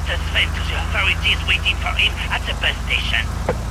Dr. Sven to the authorities waiting for him at the bus station.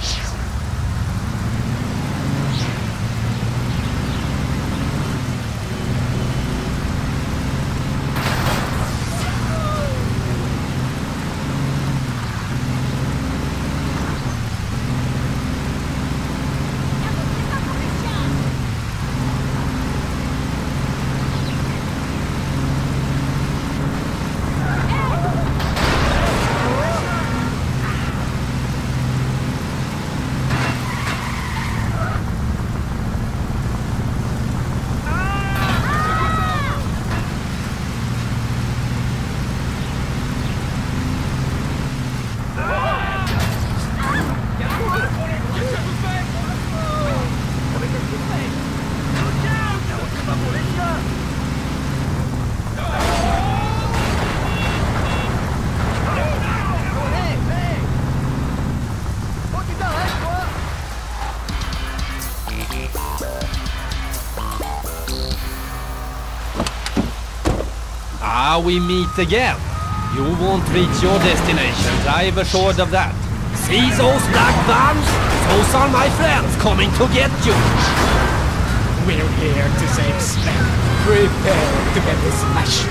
We meet again. You won't reach your destination, drive assured of that. See those black vans? Those are my friends coming to get you. We're here to save Sven. Prepare to get smashed.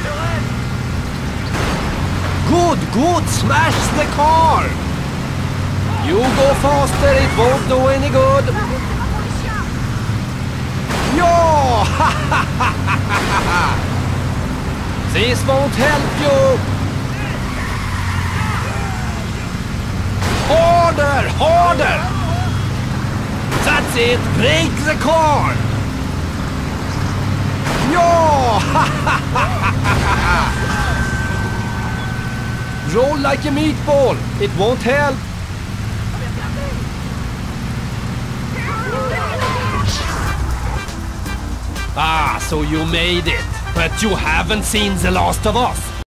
Good, smash the car! You go faster, it won't do any good. Yo! This won't help you! Harder! That's it! Break the car! Yo! Roll like a meatball! It won't help! Ah, so you made it! But you haven't seen the last of us!